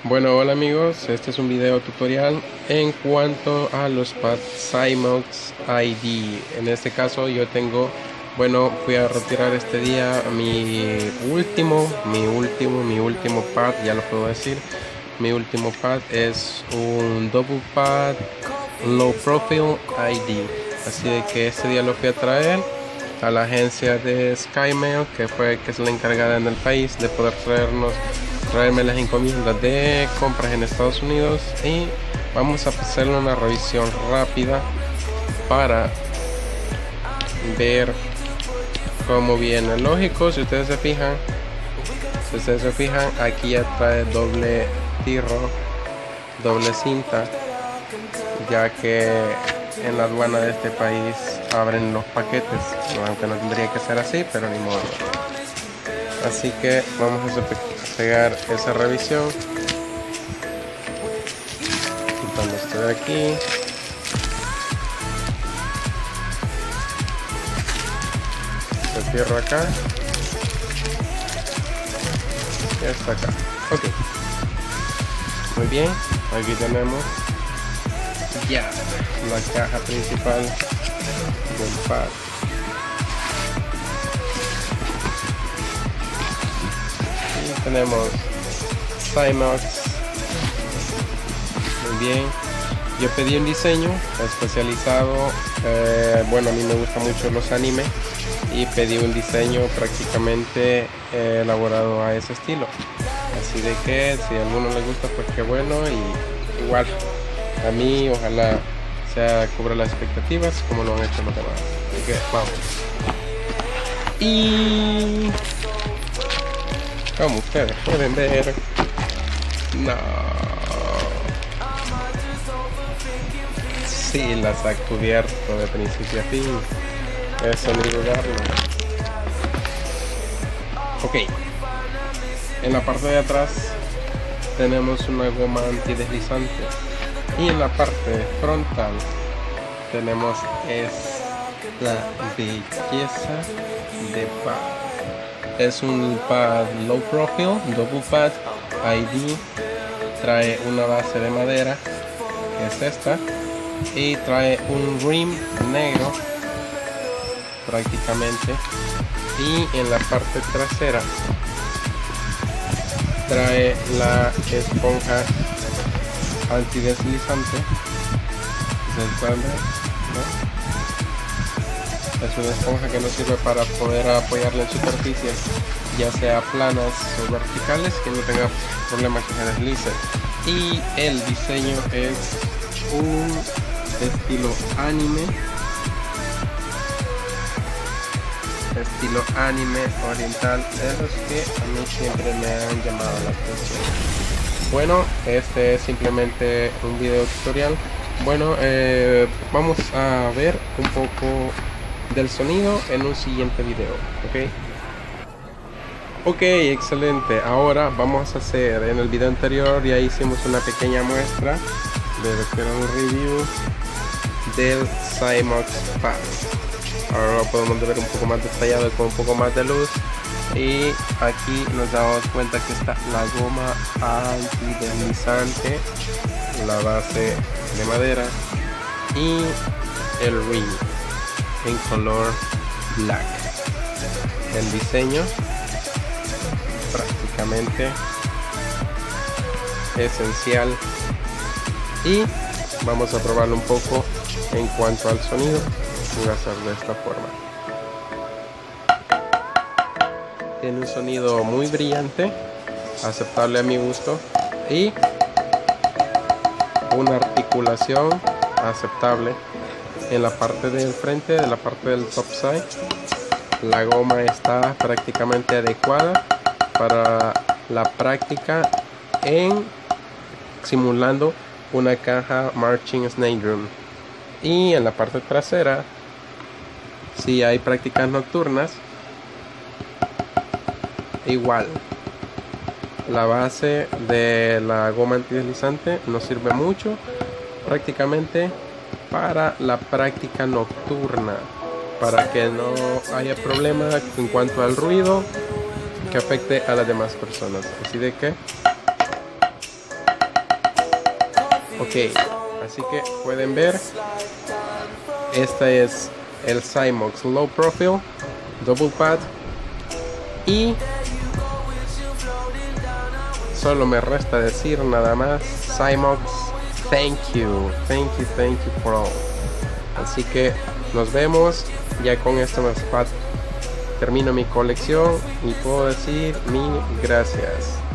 Bueno, hola amigos, este es un video tutorial en cuanto a los pads Cymox ID. En este caso yo tengo, fui a retirar este día mi último pad, ya lo puedo decir. Mi último pad es un double pad low profile ID, así de que este día lo fui a traer a la agencia de SkyMail, que es la encargada en el país de poder traerme las encomiendas de compras en Estados Unidos, y vamos a hacerle una revisión rápida para ver cómo viene. Lógico, si ustedes se fijan, aquí ya trae doble tirro, doble cinta, ya que en la aduana de este país abren los paquetes, aunque no tendría que ser así, pero ni modo. Así que vamos a pegar esa revisión, quitando esto de aquí, se cierra acá y hasta acá. Ok, muy bien, aquí tenemos ya la caja principal del pad. Y tenemos Cymox. Muy bien, yo pedí un diseño especializado, a mí me gustan mucho los animes, y pedí un diseño prácticamente elaborado a ese estilo. Así de que si a alguno le gusta, pues qué bueno, y igual a mí ojalá cubra las expectativas como lo han hecho los demás. Así que vamos. Y como ustedes pueden ver, no, sí las ha cubierto de principio a fin, eso ni dudarlo. Ok, en la parte de atrás tenemos una goma antideslizante, y en la parte frontal tenemos esta belleza de pad. Es un pad low profile, double pad ID. Trae una base de madera, que es esta, y trae un rim negro prácticamente. Y en la parte trasera trae la esponja antideslizante. ¿Se pueden ver? ¿No? Es una esponja que nos sirve para poder apoyarla en superficies, ya sea planas o verticales, que no tenga problemas que se deslice. Y el diseño es un estilo anime oriental, de los que a mí siempre me han llamado la atención. Bueno, este es simplemente un video tutorial. Vamos a ver un poco del sonido en un siguiente video. Ok, excelente. Ahora vamos a hacer, en el video anterior ya hicimos una pequeña muestra de lo que era un review del Cymox pad. Ahora lo podemos ver un poco más detallado, con un poco más de luz. Y aquí nos damos cuenta que está la goma antideslizante, la base de madera y el rim en color black. El diseño prácticamente esencial, y vamos a probarlo un poco en cuanto al sonido. Voy a hacer de esta forma. Tiene un sonido muy brillante, aceptable a mi gusto, y una articulación aceptable en la parte del frente, de la parte del top side. La goma está prácticamente adecuada para la práctica en simulando una caja Marching Snake Drum. Y en la parte trasera, si hay prácticas nocturnas, igual la base de la goma antideslizante nos sirve mucho prácticamente para la práctica nocturna, para que no haya problema en cuanto al ruido que afecte a las demás personas. Así de que Ok, así que pueden ver, este es el Cymox Low Profile Double Pad, y solo me resta decir nada más, Cymox, thank you for all. Así que nos vemos. Ya con esto termino mi colección y puedo decir mil gracias.